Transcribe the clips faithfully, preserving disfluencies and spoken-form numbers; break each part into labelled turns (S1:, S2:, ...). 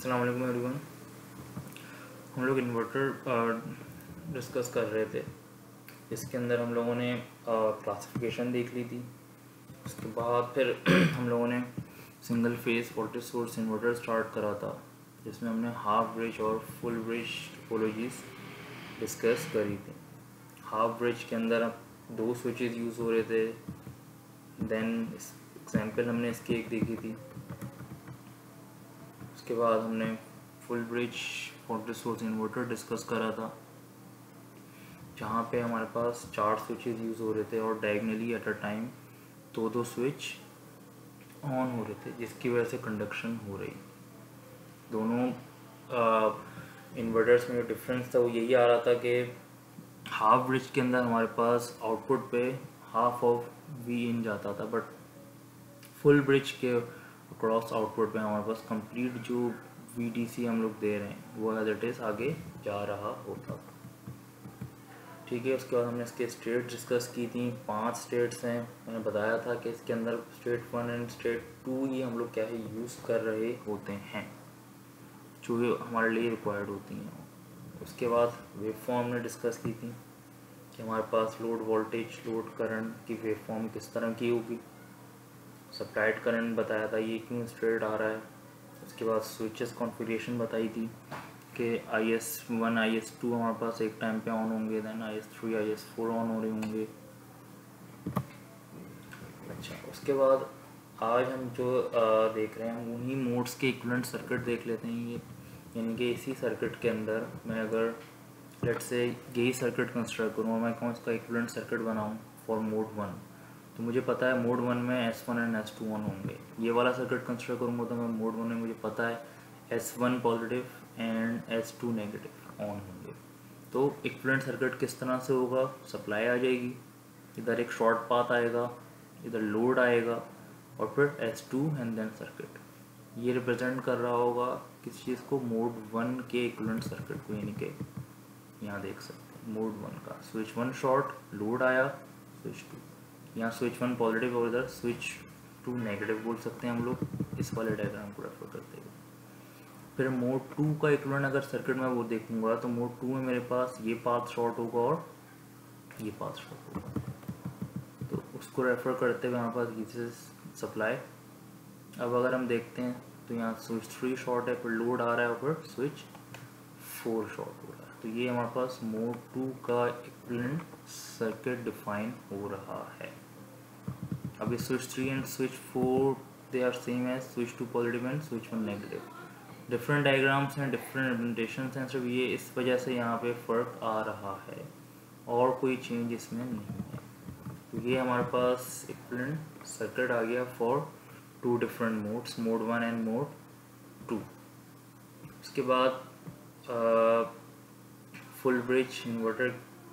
S1: अस्सलाम वालेकुम एवरीवन। हम लोग इन्वर्टर डिस्कस कर रहे थे। इसके अंदर हम लोगों ने क्लासिफिकेशन देख ली थी। उसके बाद फिर हम लोगों ने single phase voltage source inverter start करा था, जिसमें हमने हाफ ब्रिज और फुल ब्रिज टोपोलॉजीज डिस्कस करी थी। हाफ ब्रिज के अंदर दो स्विचेस यूज़ हो रहे थे। देन एग्जाम्पल हमने इसकी एक देखी थी। उसके बाद हमने full bridge voltage source inverter discuss करा था, जहाँ पे हमारे पास चार स्विचेस यूज़ हो रहे थे और डायगनली एट अ टाइम दो दो स्विच ऑन हो रहे थे, जिसकी वजह से कंडक्शन हो रही। दोनों इन्वर्टर्स में जो डिफरेंस था वो यही आ रहा था कि हाफ ब्रिज के अंदर हमारे पास आउटपुट पे हाफ ऑफ वी इन जाता था, बट फुल ब्रिज के अक्रॉस आउटपुट पे हमारे पास कंप्लीट जो वी डी सी हम लोग दे रहे हैं वो एज इट इज़ आगे जा रहा होता। ठीक है। उसके बाद हमने इसके स्टेट डिस्कस की थी। पांच स्टेट्स हैं। मैंने बताया था कि इसके अंदर state one and state two ही हम लोग क्या है यूज़ कर रहे होते हैं, जो हमारे लिए रिक्वायर्ड होती हैं। उसके बाद वेव फॉर्म हमने डिस्कस की थी कि हमारे पास लोड वोल्टेज लोड करंट की वेव फॉर्म किस तरह की होगी। सप्लाइड करंट बताया था ये क्यों स्ट्रेट आ रहा है। उसके बाद स्विचेस कॉन्फ़िगरेशन बताई थी कि I S one I S two हमारे पास एक टाइम पे ऑन होंगे, then I S three I S four on हो रहे होंगे। अच्छा, उसके बाद आज हम जो आ, देख रहे हैं उन्हीं मोड्स के इक्विवेलेंट सर्किट देख लेते हैं। ये यानी कि इसी सर्किट के अंदर मैं अगर लेट्स से यही सर्किट कंस्ट्रक्ट करूँ और मैं कहूँ इसका इक्विवेलेंट सर्किट बनाऊँ फॉर मोड वन, तो मुझे पता है मोड वन में S one and S two on होंगे। ये वाला सर्किट कंस्ट्रक्ट करूँगा तो मैं मोड वन में मुझे पता है S one positive and S two negative on होंगे। तो इक्विवेलेंट सर्किट किस तरह से होगा, सप्लाई आ जाएगी, इधर एक शॉर्ट पाथ आएगा, इधर लोड आएगा और फिर S two and then circuit. ये रिप्रेजेंट कर रहा होगा किस चीज़ को, मोड वन के इक्विवेलेंट सर्किट को। यानी कि यहाँ देख सकते हैं मोड वन का स्विच वन शॉर्ट, लोड आया, स्विच टू, यहाँ स्विच वन पॉजिटिव और इधर स्विच टू नेगेटिव बोल सकते हैं हम लोग इस वाले डायग्राम को रेफर करते हुए। फिर मोड टू का इक्विवेलेंट अगर सर्किट में वो देखूंगा तो मोड टू में मेरे पास ये पाथ शॉर्ट होगा और ये पाथ शॉर्ट होगा, तो उसको रेफर करते हुए हमारे पास ये सप्लाई। अब अगर हम देखते हैं तो यहाँ स्विच थ्री शॉर्ट है, फिर लोड आ रहा है और फिर स्विच फोर शॉर्ट हो रहा है। तो ये हमारे पास मोड टू का इक्विवेलेंट सर्किट डिफाइन हो रहा है। अभी switch three and switch four they are same as switch two positive and switch one negative. Different diagrams हैं, डिफरेंट इम्प्लीमेंटेशंस हैं, सिर्फ ये इस वजह से यहाँ पे फ़र्क आ रहा है और कोई चेंज इसमें नहीं है। तो ये हमारे पास इक्विवेलेंट सर्किट आ गया for two different modes, mode one and mode two. उसके बाद फुल ब्रिज इन्वर्टर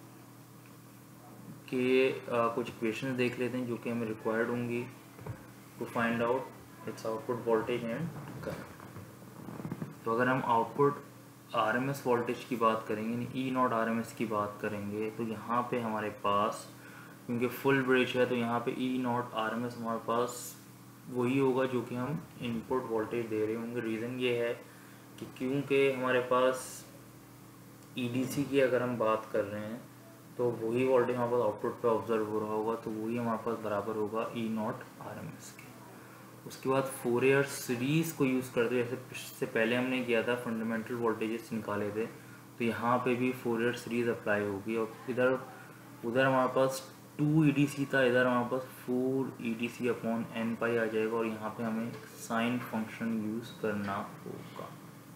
S1: के uh, कुछ इक्वेशंस देख लेते हैं जो कि हमें रिक्वायर्ड होंगी to find out its output voltage and current. तो अगर हम आउटपुट आरएमएस वोल्टेज की बात करेंगे, ई नॉट आरएमएस की बात करेंगे, तो यहाँ पे हमारे पास क्योंकि फुल ब्रिज है तो यहाँ पे ई नॉट आरएमएस हमारे पास वही होगा जो कि हम इनपुट वोल्टेज दे रहे होंगे। रीज़न ये है कि क्योंकि हमारे पास ईडीसी की अगर हम बात कर रहे हैं तो वही वोल्टेज हमारे पास आउटपुट पे ऑब्जर्व हो रहा होगा, तो वही हमारे पास बराबर होगा E not R M S के। उसके बाद फोरियर सीरीज़ को यूज़ करते जैसे इससे पहले हमने किया था, फंडामेंटल वोल्टेजेस निकाले थे, तो यहाँ पे भी फोरियर सीरीज़ अप्लाई होगी। और इधर उधर हमारे पास टू ई डी सी था, इधर हमारे पास four E D C upon N pi आ जाएगा और यहाँ पे हमें साइन फंक्शन यूज़ करना होगा।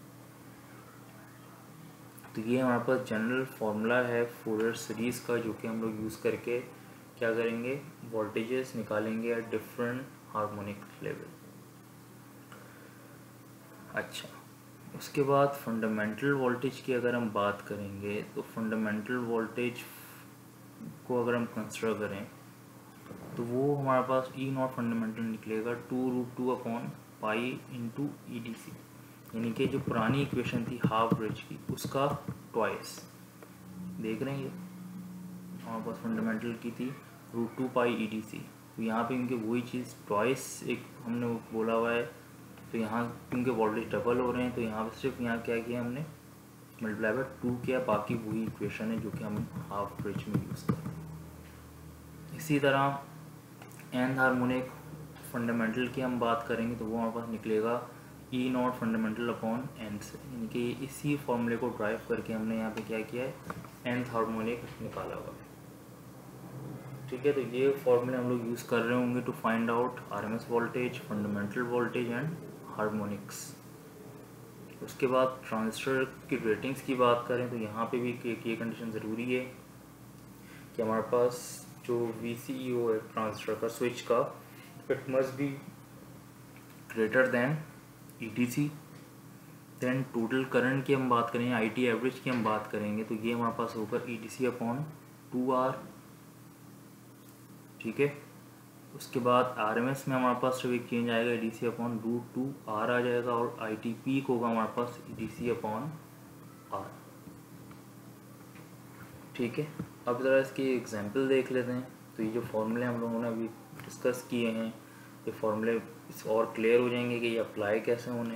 S1: तो ये हमारे पास जनरल फार्मूला है फोरियर सीरीज़ का, जो कि हम लोग यूज़ करके क्या करेंगे, वोल्टेजेस निकालेंगे एट डिफरेंट हार्मोनिक लेवल। अच्छा, उसके बाद फंडामेंटल वोल्टेज की अगर हम बात करेंगे तो फंडामेंटल वोल्टेज को अगर हम कंसिडर करें तो वो हमारे पास ई नॉट फंडामेंटल निकलेगा two root two upon pi into E D C, यानी कि जो पुरानी इक्वेशन थी हाफ ब्रिज की उसका ट्वाइस। देख रहे हैं ये हमारे पास फंडामेंटल की थी root two pi E D C, तो यहाँ पे इनके वही चीज़ ट्वाइस एक हमने बोला हुआ है तो यहाँ क्योंकि वोल्टेज डबल हो रहे हैं तो यहाँ पे सिर्फ यहाँ क्या किया हमने, मल्टीप्लाई बाय टू किया, बाकी वही इक्वेशन है जो कि हम हाफ ब्रिज में यूज़ करते हैं। इसी तरह nth हार्मोनिक फंडामेंटल की हम बात करेंगे तो वो हमारे पास निकलेगा E not fundamental upon N से, यानी कि इसी फॉर्मूले को ड्राइव करके हमने यहाँ पे क्या किया है, nth हार्मोनिक निकाला हुआ है। ठीक है, तो ये फॉर्मूले हम लोग यूज़ कर रहे होंगे to find out RMS voltage, fundamental voltage and harmonics. उसके बाद ट्रांजिस्टर की रेटिंग्स की बात करें तो यहाँ पे भी एक ये कंडीशन ज़रूरी है कि हमारे पास जो वी सी ई ओ है ट्रांजिस्टर का, स्विच का, it must be greater than E T C. Then total current की हम बात करें, आई टी एवरेज की हम बात करेंगे तो ये हमारे पास होगा E T C upon two R. ठीक है, उसके बाद आर एम एस में हमारे पास सिर्फ एक चेंज आएगा, E D C upon root two R आ जाएगा, और आई टी पीक होगा हमारे पास E D C upon R. ठीक है, अब ज़रा इसकी एग्जांपल देख लेते हैं। तो ये जो फॉर्मूले हम लोगों ने अभी डिस्कस किए हैं, ये फॉर्मूले इस और क्लियर हो जाएंगे कि ये अप्लाई कैसे होने।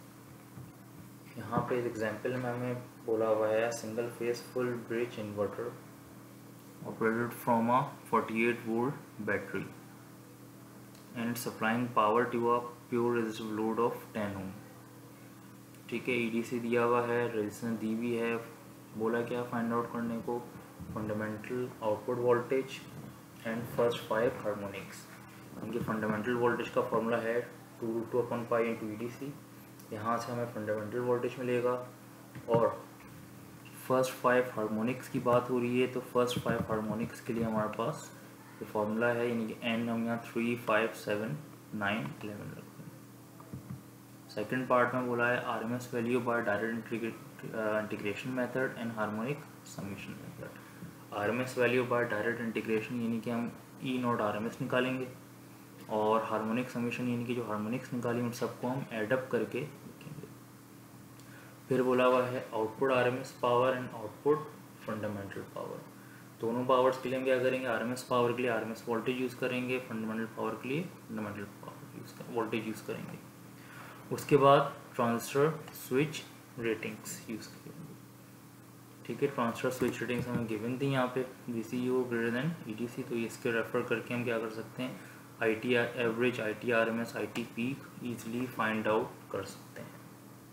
S1: यहाँ पे इस एग्जांपल में हमें बोला हुआ है single phase full bridge inverter operated from a forty eight volt battery and supplying power to a pure resistive load of ten ohm. ठीक है, ई डी सी दिया हुआ है, रेजिस्टेंस दी भी है, बोला क्या फाइंड आउट करने को, fundamental output voltage and first five harmonics. इनके फंडामेंटल वोल्टेज का फॉर्मूला है two root two upon pi into E D C. यहाँ से हमें फंडामेंटल वोल्टेज मिलेगा, और फर्स्ट फाइव हार्मोनिक्स की बात हो रही है तो फर्स्ट फाइव हार्मोनिक्स के लिए हमारे पास ये फॉर्मूला है, यानी कि एन हम यहाँ three five seven nine eleven रखते हैं। सेकेंड पार्ट में बोला है R M S value by direct integration method and harmonic summation method. R M S value by direct integration यानी कि हम E not R M S निकालेंगे, और हार्मोनिक समीशन यानी कि जो हार्मोनिक्स निकाली उन सबको हम एडअप करके लिखेंगे। फिर बोला हुआ है output RMS power and output fundamental power. दोनों पावर्स के लिए हम क्या करेंगे, आरएमएस पावर के लिए आरएमएस वोल्टेज यूज़ करेंगे, फंडामेंटल पावर के लिए फंडामेंटल पावर यूज़ कर वोल्टेज यूज़ करेंगे। उसके बाद ट्रांजिस्टर स्विच रेटिंग्स यूज़ करेंगे। ठीक है, ट्रांजिस्टर स्विच रेटिंग्स हमें गिवन थी यहाँ पे, V C U greater than E T C, तो इसके रेफर करके हम क्या कर सकते हैं, I T average, I T R M S, I T peak easily find out कर सकते हैं।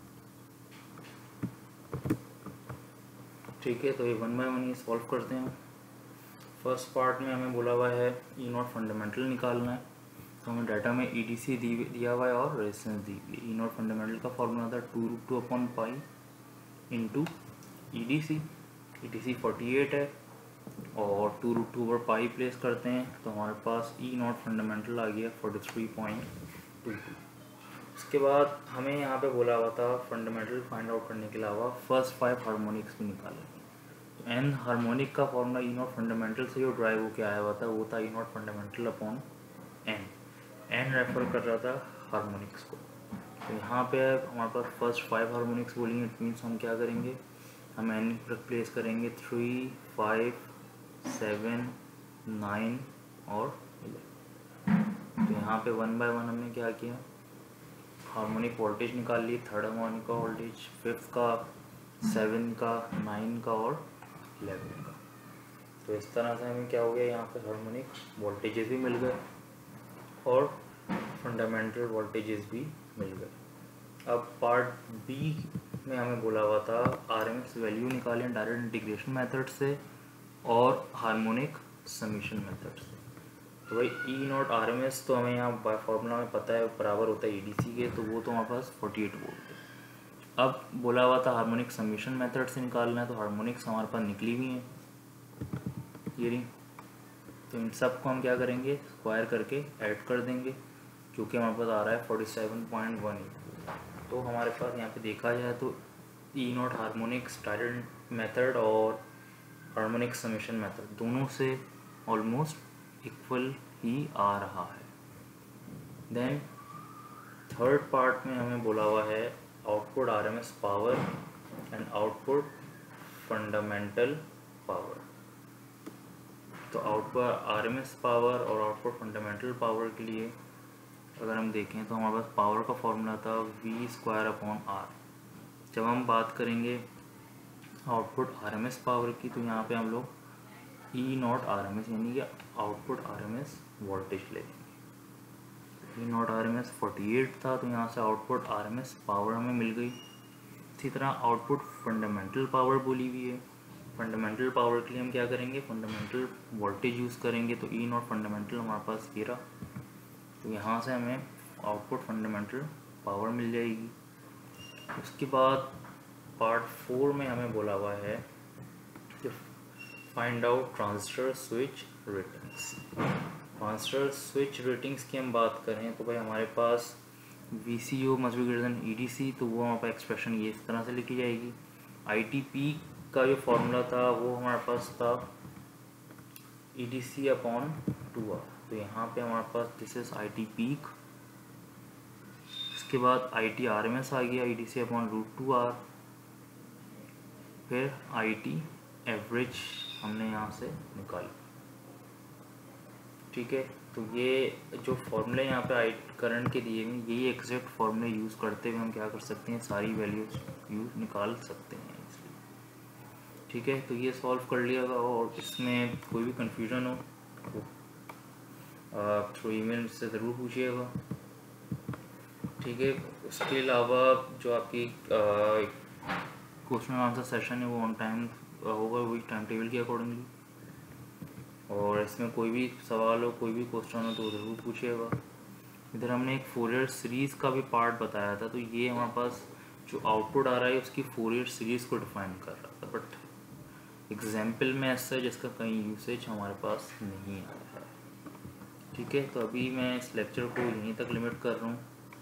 S1: ठीक है, तो ये वन बाय वन ये सॉल्व करते हैं। फर्स्ट पार्ट में हमें बोला हुआ है ई नॉट फंडामेंटल निकालना है, तो हमें डाटा में ई डी सी दी दिया हुआ है और रेजिस्टेंस दी हुई है। ई नॉट फंडामेंटल का फॉर्मूला था two root two upon pi into E D C. E D C forty eight है और two root two over pi place करते हैं तो हमारे पास ई नॉट फंडामेंटल आ गया forty three point two two. उसके बाद हमें यहाँ पे बोला हुआ था फंडामेंटल फाइंड आउट करने के अलावा फर्स्ट फाइव हार्मोनिक्स भी निकालेंगे। तो एन हार्मोनिक का फॉर्मूला ई नॉट फंडामेंटल से जो ड्राइव होकर आया हुआ था वो था E not fundamental upon N. N refer कर रहा था हार्मोनिक्स को। तो यहाँ पे हमारे पास फर्स्ट फाइव हार्मोनिक्स बोलेंगे, इट मीन्स हम क्या करेंगे, हम एन रिप्लेस करेंगे थ्री फाइव सेवन नाइन और इलेवन। तो यहाँ पे वन बाय वन हमने क्या किया, हार्मोनिक वोल्टेज निकाल ली, थर्ड हार्मोनिक का वोल्टेज, फिफ्थ का, सेवन का, नाइन का और इलेवन का। तो इस तरह से हमें क्या हो गया, यहाँ पे हार्मोनिक वोल्टेजेस भी मिल गए और फंडामेंटल वोल्टेजेस भी मिल गए। अब पार्ट बी में हमें बोला हुआ था आरएमएस वैल्यू निकालें डायरेक्ट इंटीग्रेशन मेथड से और हार्मोनिक समीशन मेथड से। तो भाई E not R M S तो हमें यहाँ बाय फार्मूला में पता है बराबर होता है ई डी सी के, तो वो तो हमारे पास फोर्टी एट वोल्ट है। अब बोला हुआ था हार्मोनिक समीशन मेथड से निकालना है, तो हार्मोनिक्स हमारे पास निकली हुई हैं ये रही। तो इन सब को हम क्या करेंगे, स्क्वायर करके ऐड कर देंगे, जो कि हमारे पास आ रहा है forty seven point one eight. तो हमारे पास यहाँ पे देखा जाए तो E not harmonics direct method और हार्मोनिक समीशन मेथड दोनों से ऑलमोस्ट इक्वल ही आ रहा है। देन थर्ड पार्ट में हमें बोला हुआ है output RMS power and output fundamental power. तो आउटपुट आरएमएस पावर और आउटपुट फंडामेंटल पावर के लिए अगर हम देखें तो हमारे पास पावर का फॉर्मूला था वी स्क्वायर अपॉन आर। जब हम बात करेंगे आउटपुट आरएमएस पावर की तो यहाँ पे हम लोग ई नॉट आरएमएस यानी कि आउटपुट आरएमएस वोल्टेज लेंगे। E not RMS forty eight था तो यहाँ से आउटपुट आरएमएस पावर हमें मिल गई। इसी तरह आउटपुट फंडामेंटल पावर बोली हुई है। फंडामेंटल पावर के लिए हम क्या करेंगे, फंडामेंटल वोल्टेज यूज़ करेंगे। तो ई नॉट फंडामेंटल हमारे पास ये रहा, तो यहाँ से हमें आउटपुट फंडामेंटल पावर मिल जाएगी। उसके बाद पार्ट फोर में हमें बोला हुआ है कि find out transistor switch ratings. Transistor switch ratings की हम बात करें तो भाई हमारे पास V C O must be greater than E D C, तो वो हमारे पास एक्सप्रेशन ये इस तरह से लिखी जाएगी। आई टी पी का जो फॉर्मूला था वो हमारे पास था E D C upon two R, तो यहाँ पे हमारे पास this is I T peak. इसके बाद I T R M S आ गया, E D C upon root two R. फिर आई टी एवरेज हमने यहाँ से निकाली, ठीक है। तो ये जो फॉर्मूले यहाँ पे आई करंट के दिए हुए यही एग्जैक्ट फॉर्मूले यूज़ करते हुए हम क्या कर सकते हैं, सारी वैल्यूज यूज निकाल सकते हैं इसलिए, ठीक है। तो ये सॉल्व कर लिया होगा और इसमें कोई भी कन्फ्यूजन हो तो थ्रू ईमेल से ज़रूर पूछिएगा, ठीक है। उसके अलावा जो आपकी क्वेश्चन आंसर सेशन है वो ऑन टाइम होगा, वही टाइम टेबल के अकॉर्डिंगली। और इसमें कोई भी सवाल हो, कोई भी क्वेश्चन हो तो ज़रूर पूछिएगा। इधर हमने एक फोरियर सीरीज़ का भी पार्ट बताया था, तो ये हमारे पास जो आउटपुट आ रहा है उसकी फोरियर सीरीज़ को डिफाइन कर रहा था, बट एग्जाम्पल में ऐसा जिसका कहीं यूसेज हमारे पास नहीं आया है, ठीक है। तो अभी मैं इस लेक्चर को यहीं तक लिमिट कर रहा हूँ।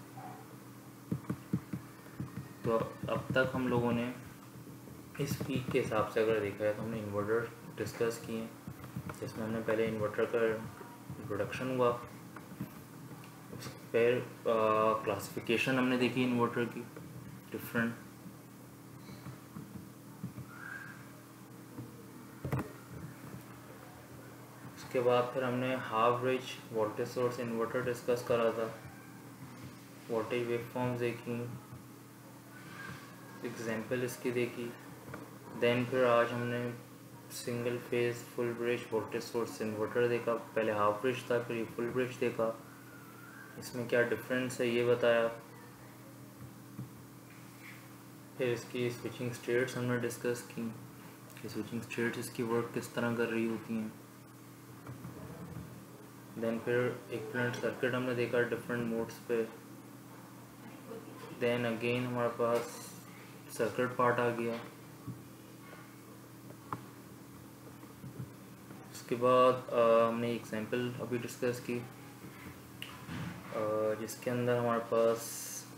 S1: तो अब तक हम लोगों ने इस वीक के हिसाब से अगर देखा है तो हमने इन्वर्टर डिस्कस किए हैं, जिसमें हमने पहले इन्वर्टर का इंट्रोडक्शन हुआ, फिर क्लासिफिकेशन हमने देखी इन्वर्टर की डिफरेंट, उसके बाद फिर हमने half bridge voltage source inverter discuss करा था, वोल्टेज वेवफॉर्म्स देखी, एग्जाम्पल इसकी देखी। देन फिर आज हमने single phase full bridge voltage source inverter देखा। पहले हाफ ब्रिज था, फिर ये फुल ब्रिज देखा, इसमें क्या डिफरेंस है ये बताया। फिर इसकी स्विचिंग स्टेट्स हमने डिस्कस की कि स्विचिंग स्टेट्स इसकी वर्क किस तरह कर रही होती हैं। देन फिर इक्विवेलेंट सर्किट हमने देखा डिफरेंट मोड्स पे। देन अगेन हमारे पास सर्किट पार्ट आ गया। उसके बाद आ, हमने एग्जांपल अभी डिस्कस की आ, जिसके अंदर हमारे पास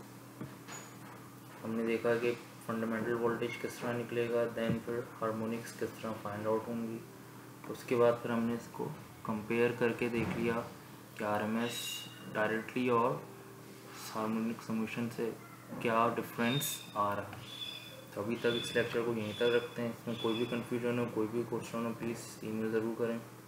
S1: हमने देखा कि फंडामेंटल वोल्टेज किस तरह निकलेगा, देन फिर हार्मोनिक्स किस तरह फाइंड आउट होंगी। उसके बाद फिर हमने इसको कंपेयर करके देख लिया कि आरएमएस डायरेक्टली और हार्मोनिक सॉल्यूशन से क्या डिफरेंस आ रहा है। तो अभी तक इस लेक्चर को यहीं तक रखते हैं। इसमें कोई भी कन्फ्यूजन हो, कोई भी क्वेश्चन हो, प्लीज़ ईमेल ज़रूर करें।